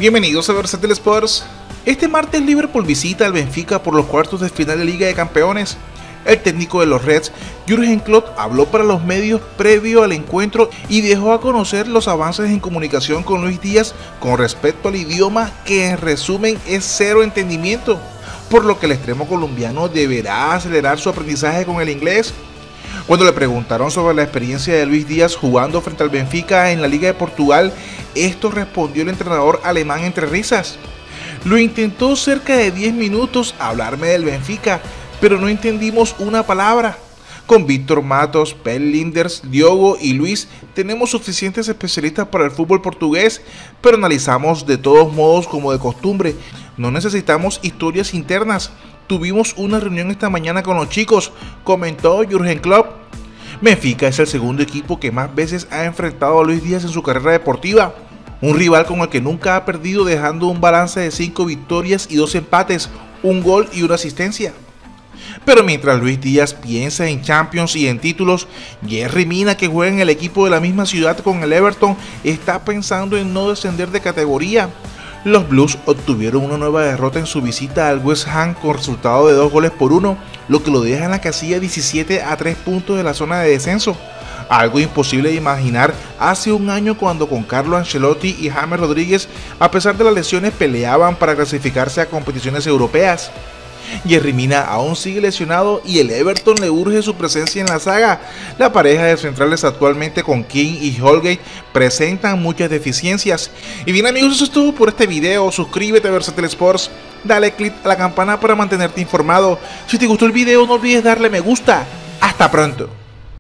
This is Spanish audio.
Bienvenidos a Versátil Sports. Este martes Liverpool visita al Benfica por los cuartos de final de Liga de Campeones. El técnico de los Reds, Jürgen Klopp, habló para los medios previo al encuentro y dejó a conocer los avances en comunicación con Luis Díaz con respecto al idioma, que en resumen es cero entendimiento, por lo que el extremo colombiano deberá acelerar su aprendizaje con el inglés. Cuando le preguntaron sobre la experiencia de Luis Díaz jugando frente al Benfica en la Liga de Portugal, esto respondió el entrenador alemán entre risas. Lo intentó cerca de 10 minutos hablarme del Benfica, pero no entendimos una palabra. Con Víctor Matos, Pep Lijnders, Diogo y Luis tenemos suficientes especialistas para el fútbol portugués, pero analizamos de todos modos como de costumbre. No necesitamos historias internas. Tuvimos una reunión esta mañana con los chicos, comentó Jürgen Klopp. Benfica es el segundo equipo que más veces ha enfrentado a Luis Díaz en su carrera deportiva. Un rival con el que nunca ha perdido, dejando un balance de 5 victorias y 2 empates, un gol y una asistencia. Pero mientras Luis Díaz piensa en Champions y en títulos, Yerry Mina, que juega en el equipo de la misma ciudad con el Everton, está pensando en no descender de categoría. Los Blues obtuvieron una nueva derrota en su visita al West Ham con resultado de 2-1, lo que lo deja en la casilla 17 a 3 puntos de la zona de descenso. Algo imposible de imaginar hace un año, cuando con Carlo Ancelotti y James Rodríguez, a pesar de las lesiones, peleaban para clasificarse a competiciones europeas. Yerry Mina aún sigue lesionado y el Everton le urge su presencia en la saga. La pareja de centrales actualmente con King y Holgate presentan muchas deficiencias. Y bien amigos, eso es todo por este video. Suscríbete a Versátil Sports, dale click a la campana para mantenerte informado. Si te gustó el video no olvides darle me gusta. Hasta pronto.